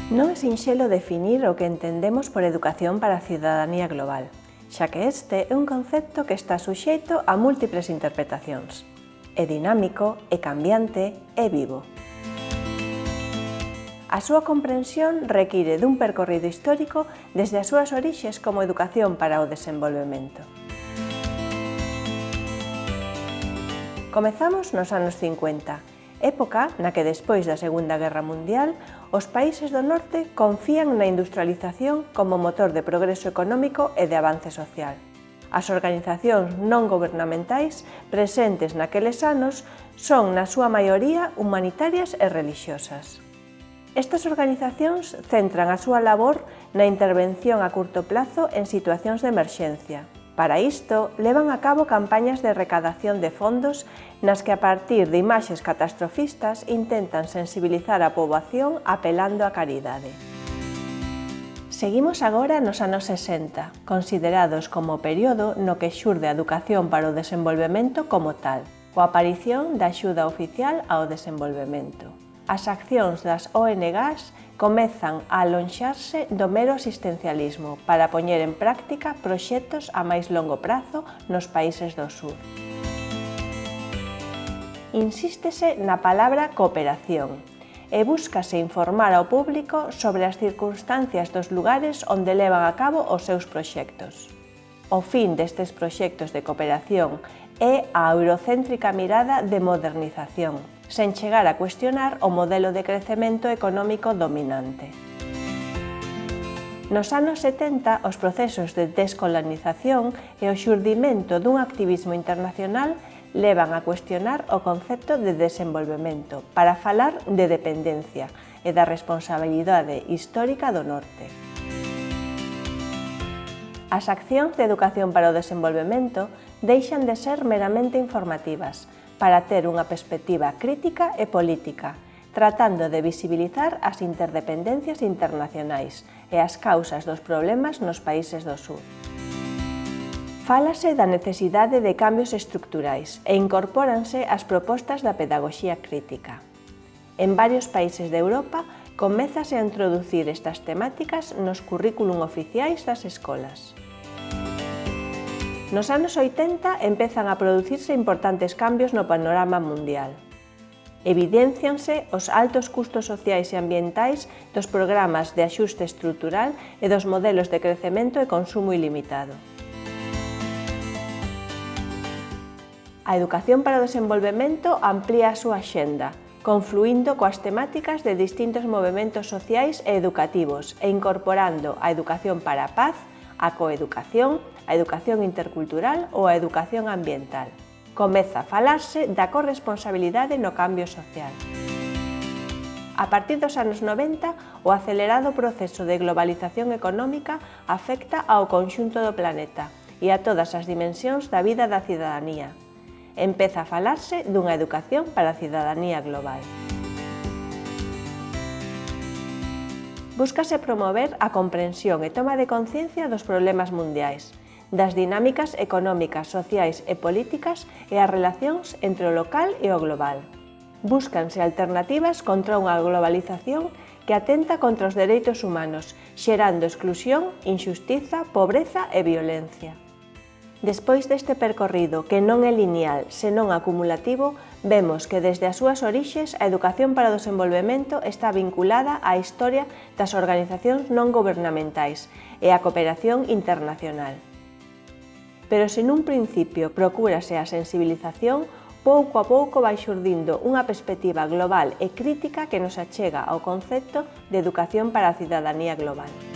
Non é sinxelo definir o que entendemos por educación para a cidadanía global, xa que este é un concepto que está suxeito a múltiples interpretacións. É dinámico, é cambiante, é vivo. A súa comprensión require dun percorrido histórico desde as súas orixes como educación para o desenvolvemento. Comezamos nos anos 50, época na que despois da Segunda Guerra Mundial os países do norte confían na industrialización como motor de progreso económico e de avance social. As organizacións non gobernamentais presentes naqueles anos son, na súa maioría, humanitarias e religiosas. Estas organizacións centran a súa labor na intervención a curto plazo en situacións de emerxencia. Para isto, levan a cabo campañas de recadación de fondos nas que a partir de imaxes catastrofistas intentan sensibilizar a poboación apelando á caridade. Seguimos agora nos anos 60, considerados como o período no que xurde a educación para o desenvolvemento como tal, coa aparición da axuda oficial ao desenvolvemento. As accións das ONGs comezan a alonxarse do mero asistencialismo para poñer en práctica proxectos a máis longo prazo nos países do sur. Insístese na palabra cooperación e búscase informar ao público sobre as circunstancias dos lugares onde levan a cabo os seus proxectos. O fin destes proxectos de cooperación é a eurocéntrica mirada de modernización, sen chegar a cuestionar o modelo de crecemento económico dominante. Nos anos 70, os procesos de descolonización e o xurdimento dun activismo internacional levan a cuestionar o concepto de desenvolvemento para falar de dependencia e da responsabilidade histórica do norte. As accións de educación para o desenvolvemento deixan de ser meramente informativas, para ter unha perspectiva crítica e política, tratando de visibilizar as interdependencias internacionais e as causas dos problemas nos países do sur. Fálase da necesidade de cambios estructurais e incorpóranse as propostas da pedagoxía crítica. En varios países de Europa comézase a introducir estas temáticas nos currículum oficiais das escolas. Nos anos 80 empezan a producirse importantes cambios no panorama mundial. Evidencianse os altos custos sociais e ambientais dos programas de axuste estrutural e dos modelos de crecemento e consumo ilimitado. A educación para o desenvolvemento amplía a súa axenda, confluindo coas temáticas de distintos movementos sociais e educativos e incorporando a educación para a paz, a coeducación, a educación intercultural ou a educación ambiental. Comeza a falarse da corresponsabilidade no cambio social. A partir dos anos 90, o acelerado proceso de globalización económica afecta ao conxunto do planeta e a todas as dimensións da vida da cidadanía. Empeza a falarse dunha educación para a cidadanía global. Búscase promover a comprensión e toma de conciencia dos problemas mundiais, das dinámicas económicas, sociais e políticas e as relacións entre o local e o global. Búscanse alternativas contra unha globalización que atenta contra os dereitos humanos, xerando exclusión, injustiza, pobreza e violencia. Despois deste percorrido, que non é lineal, senón acumulativo, vemos que desde as súas orixes a educación para o desenvolvemento está vinculada á historia das organizacións non gobernamentais e á cooperación internacional. Pero se nun principio procúrase a sensibilización, pouco a pouco vai xurdindo unha perspectiva global e crítica que nos achega ao concepto de educación para a cidadanía global.